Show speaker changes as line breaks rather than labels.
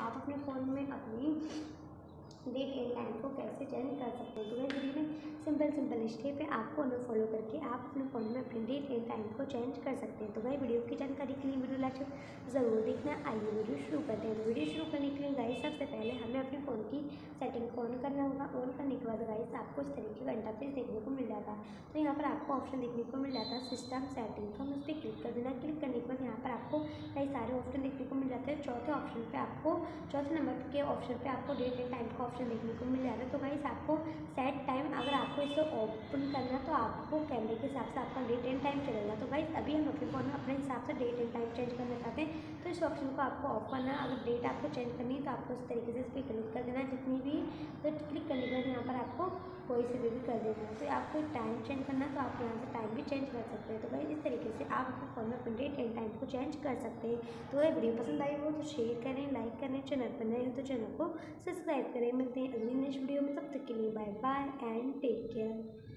आप अपने फ़ोन में अपनी डेट एंड टाइम को कैसे चेंज कर सकते हैं। तो इस वीडियो में सिंपल स्टेप है, आपको उन्हें फॉलो करके आप अपने फ़ोन में अपने डेट एंड टाइम को चेंज कर सकते हैं। तो भाई वीडियो की जानकारी के लिए वीडियो लास्ट ज़रूर देखना। आइए वीडियो शुरू करते हैं। तो वीडियो शुरू करने के लिए गाइस सबसे पहले हमें अपने फ़ोन की सेटिंग को ऑन करना होगा। ऑन करने के बाद गाइस आपको इस तरीके का इंटरफेस देखने को मिल जाता है। तो यहाँ पर आपको ऑप्शन देखने को मिल जाता है सिस्टम सेटिंग, तो हम इस पर क्लिक कर देना। क्लिक करने के बाद यहाँ पर आपको कई सारे ऑप्शन देखने को मिल जाते हैं। चौथे नंबर के ऑप्शन पे आपको डेट एंड टाइम का ऑप्शन देखने को मिल जाता है। तो गाइस आपको सेट टाइम, अगर आपको इसे ओपन करना है तो आपको कैमरे के हिसाब से आपका डेट एंड टाइम चलेगा। तो गाइस अभी हम अपने फ़ोन में अपने हिसाब से डेट एंड टाइम चेंज करना चाहते हैं, तो इस ऑप्शन को आपको ऑफ करना है। अगर डेट आपको चेंज करनी है तो आपको इस तरीके से इस पर क्लिक कर देना है जितनी भी, तो क्लिक करने के बाद यहाँ पर आपको कोई से भी कर देना है। तो आपको टाइम चेंज करना है तो आप यहाँ से टाइम भी चेंज कर सकते हैं। तो भाई इस तरीके से आप अपने फ़ोन में अपने डेट एंड टाइम को चेंज कर सकते हैं। तो अगर वीडियो पसंद आई हो तो शेयर करें, लाइक करें, चैनल पर नए हो तो चैनल को सब्सक्राइब करें। मिलते हैं अगली नेक्स्ट वीडियो में, तब तक के लिए bye bye and take care.